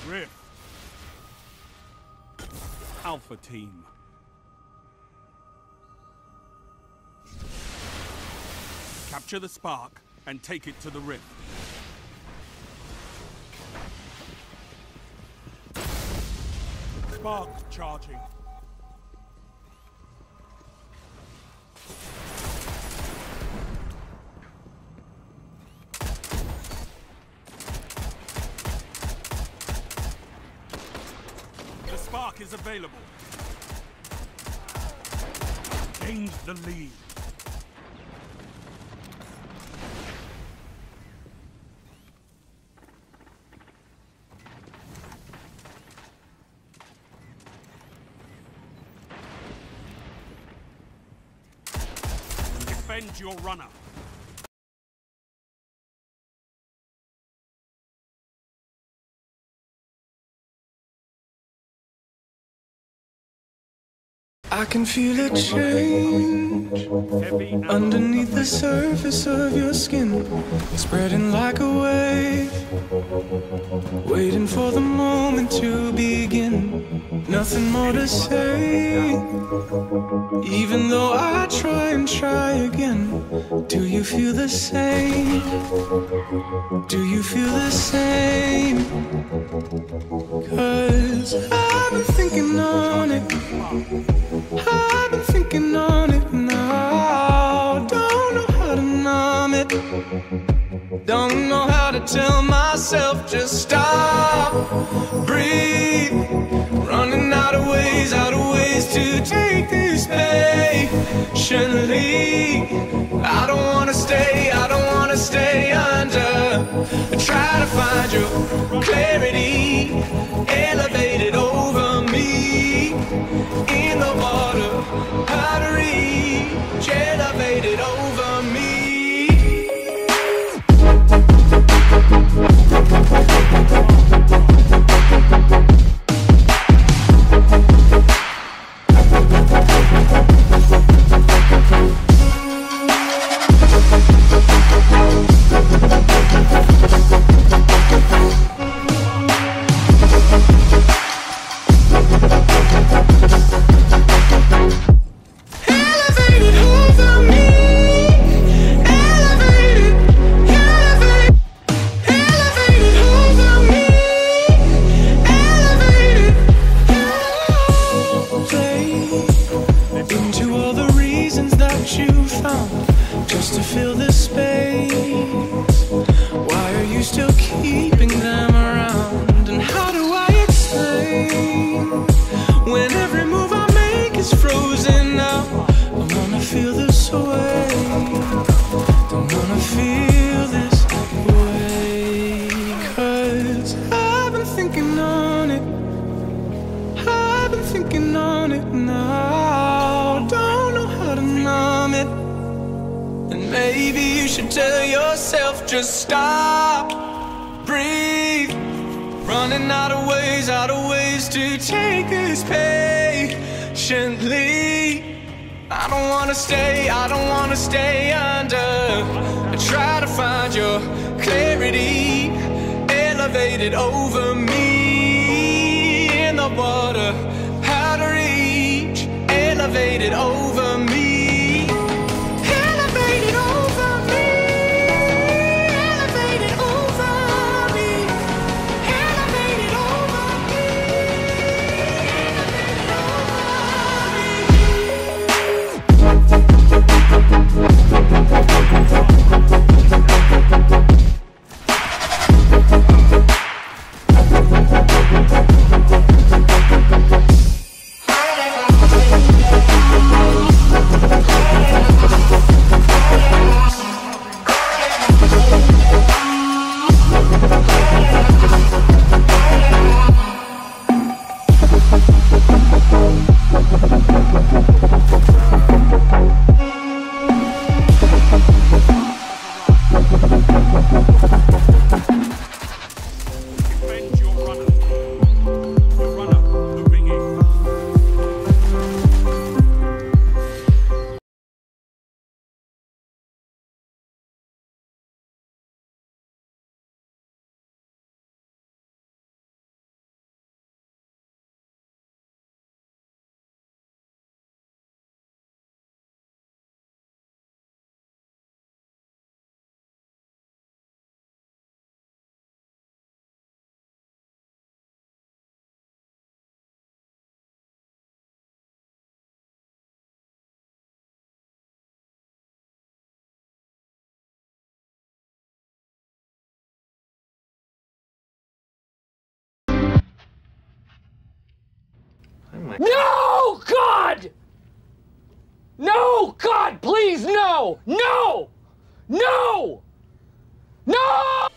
Rift. Alpha Team. Capture the spark and take it to the Rift. Spark charging. The spark is available. Gained the lead. Defend your runner. I can feel a change underneath the surface of your skin, spreading like a wave, waiting for the moment to begin. Nothing more to say, even though I try and try again. Do you feel the same? Do you feel the same? 'Cause I've been thinking on it, I've been thinking on it now. Don't know how to numb it, don't know how to tell myself just stop, breathe. Running out of ways to take this patiently. I don't wanna stay under. Try to find your clarity, elevated over me. In the water, how to reach, elevated over me. Just to fill this space, why are you still keeping them around? And how do I explain when every move I make is frozen now? I wanna feel this way, don't wanna feel this way. 'Cause I've been thinking on it, I've been thinking on it now. Don't know how to numb it. Maybe you should tell yourself just stop, breathe. Running out of ways to take this patiently. I don't wanna stay under. I try to find your clarity, elevated over me. In the water, how to reach, elevated over me. No, God! No, God, please, no! No! No! No!